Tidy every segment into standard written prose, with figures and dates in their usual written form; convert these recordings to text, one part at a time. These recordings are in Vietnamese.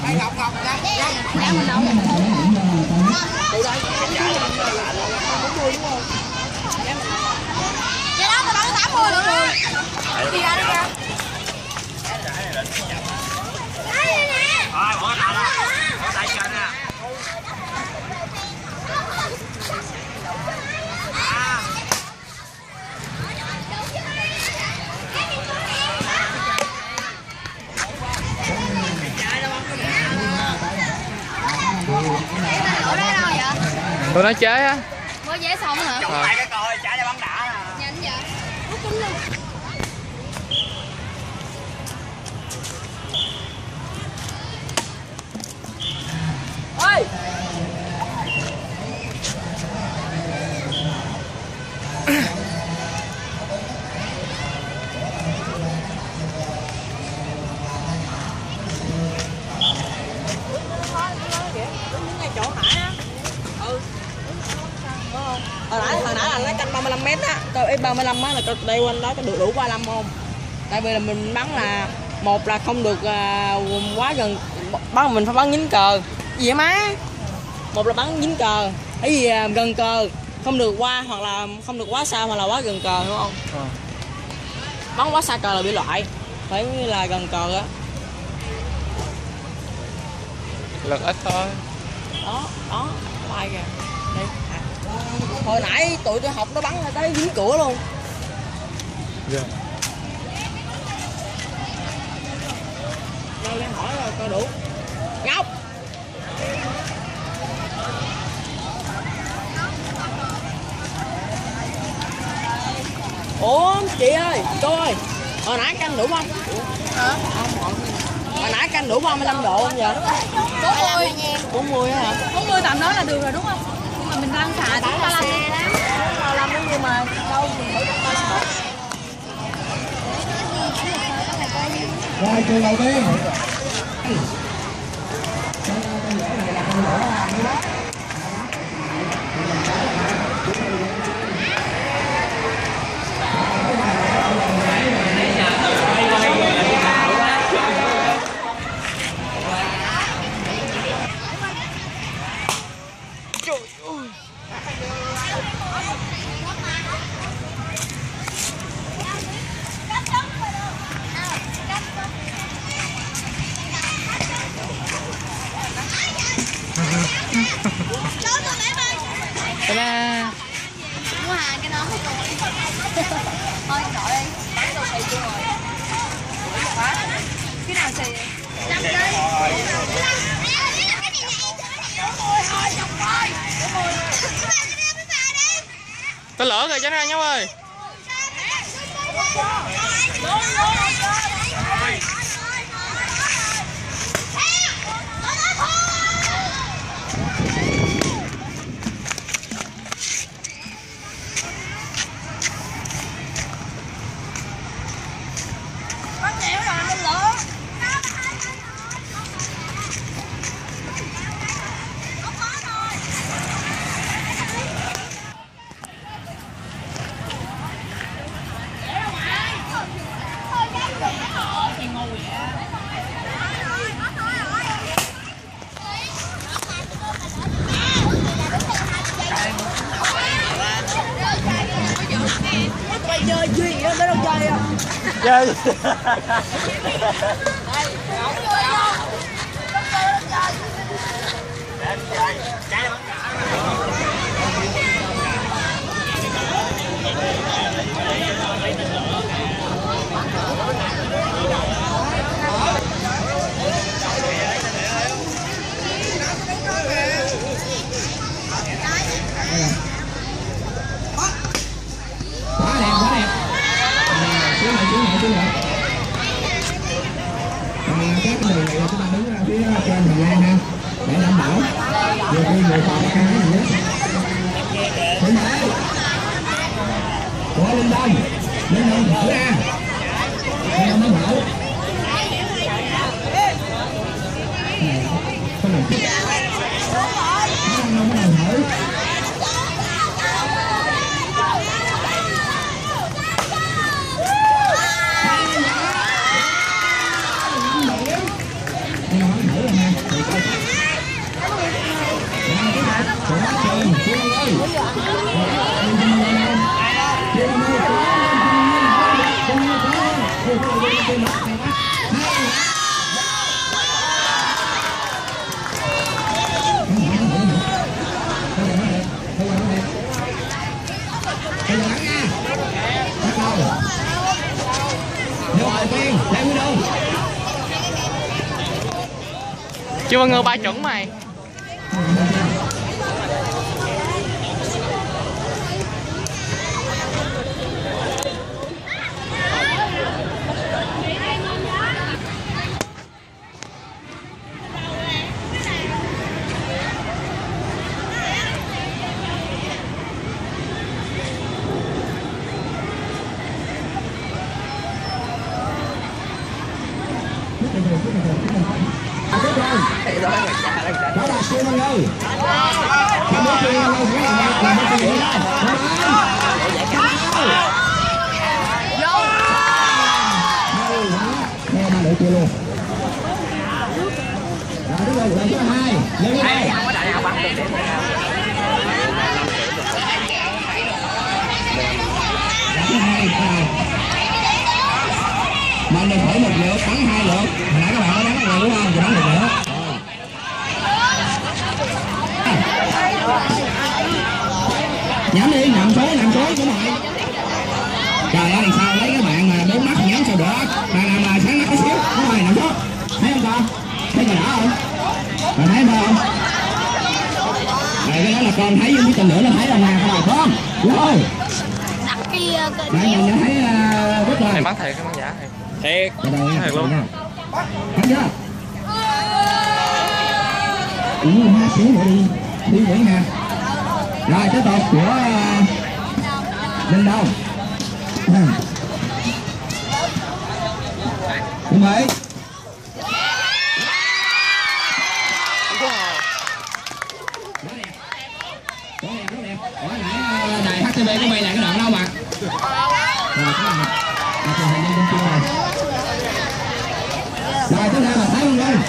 Vậy đó, tao bán 80 luôn rồi. Đi ra đi ra. Rồi, bỏ tay ra. Bỏ tay trên nè. Ở đây đâu vậy? Tôi nói chế á. Mới vé xong hả? Chụp lại cái coi, trả cho bắn đã nè. Nhanh vậy? Rút kính luôn. Ôi! Hồi nãy là lấy canh 35m á, coi 35 á là coi đây quanh đó có được đủ 35 không? Tại vì là mình bắn là một là không được quá gần, bắn mình phải bắn dính cờ. Gì vậy má? Một là bắn dính cờ, cái gì gần cờ, không được qua hoặc là không được quá xa hoặc là quá gần cờ đúng không? Bắn quá xa cờ là bị loại, phải như là gần cờ á. Lực ít thôi. Đó, bay kìa. Đây. Hồi nãy tụi tôi học nó bắn ra tới dính cửa luôn. Dạ. Đâu lên hỏi rồi coi đủ. Ngọc. Ủa chị ơi, cô ơi. Hồi nãy canh đủ không? Hả? Không. Hồi nãy canh đủ 35 độ không vậy? 40. 40 hả? 40 tầm đó là được rồi đúng không? Nhưng mà mình đang xả tới 35 lắm. 35 đó nhưng mà đâu mình phải coi sợ. Rồi trường đầu tiên. Ta-da. Mua hàng cái nón thôi gọi đi, bán đồ xì chưa rồi. Cái nào xì vậy? 5 cây. Có lửa rồi tránh ra nhau ơi. Mày chơi gì đó, tới đâu chơi không? Chơi. Các cái người này chúng ta đứng ra phía trên hành lang ha, để đảm bảo vừa đi vừa phòng cái gì đó. Thử thế của Linh Đông thở ra, Linh Đông nó thở. Có lần Linh Đông bắt đầu thở. nè. Của Trường Chuyên ơi. Chưa Văn Ngư 3 chuẩn mày. Đó là Chuyên Văn Ngư. Không biết Chuyên Văn Ngư phải làm cái gì đâu. Theo ba đội kia luôn. Rồi đúng rồi, đội thứ 2. Lên đi đây. Thứ 2 mà mình thổi một lượt bắn 2 lượt. Hồi nãy các bạn đã bắn một lượt đúng không? Thì bắn một lượt. Nhắm đi, nằm xuống đúng rồi. Trời ơi, sao lấy các bạn mà 4 mắt nhắm sao được. Bạn nào mà sáng mắt tí xíu, đúng rồi, nằm xuống. Thấy không con? Thấy người đỏ không? Bạn thấy không? Rồi cái đó là con thấy với tên lửa nó thấy là nè, các bạn không? Đúng không? Bạn nhìn thấy rất rồi. Thầy bắn thiệt cái bắn giả thiệt. Thiệt. Thiệt luôn. Bắn chưa? Ha xíu nữa đi. Xíu nữa nha. Rồi tiếp tục của Linh Đông. Chuẩn bị. Hồi nãy đài HTV có bay lại cái đoạn đâu mà. Rồi cái này. Truyền hình lên kia rồi. Rồi tiếp theo là Thái Văn Ngư.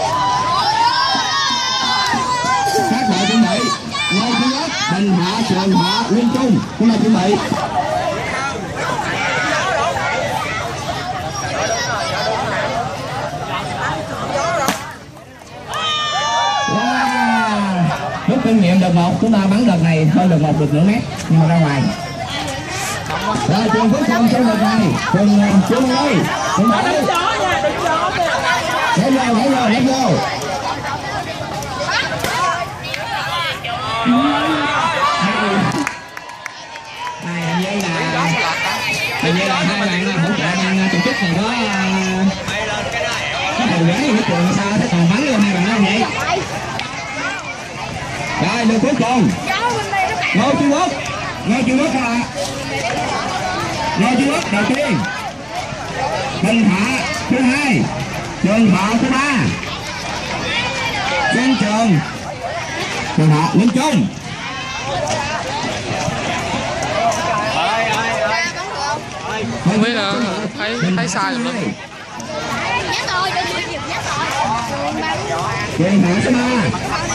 Các đội chuẩn bị. Ngôi Thứ Nhất, Bình Hạ, Trường Hạ, Linh Trung. Chúng ta chuẩn bị. Rút kinh nghiệm đợt 1, chúng ta bắn đợt này hơn đợt 1 được nửa mét nhưng mà ra ngoài. Rồi Trường Phước Phong trong đợt này, Trường ơi, đừng bỏ đi. Nhảy vô. Hình như là hai bạn hỗ trợ ban tổ chức này có đầu gái của trường sao thế còn bắn luôn hai bạn đó vậy. Rồi lượt cuối cùng Ngô Trung Quốc các bạn. Ngô Trung Quốc đầu tiên, Bình Hạ thứ 2, Trường Thọ thứ 3, Trường Hạ Linh Trung. Không biết là thấy sai rồi. Trường Hạ thứ 3,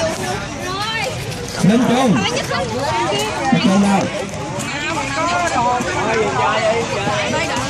Linh Trung. Linh Trung đâu?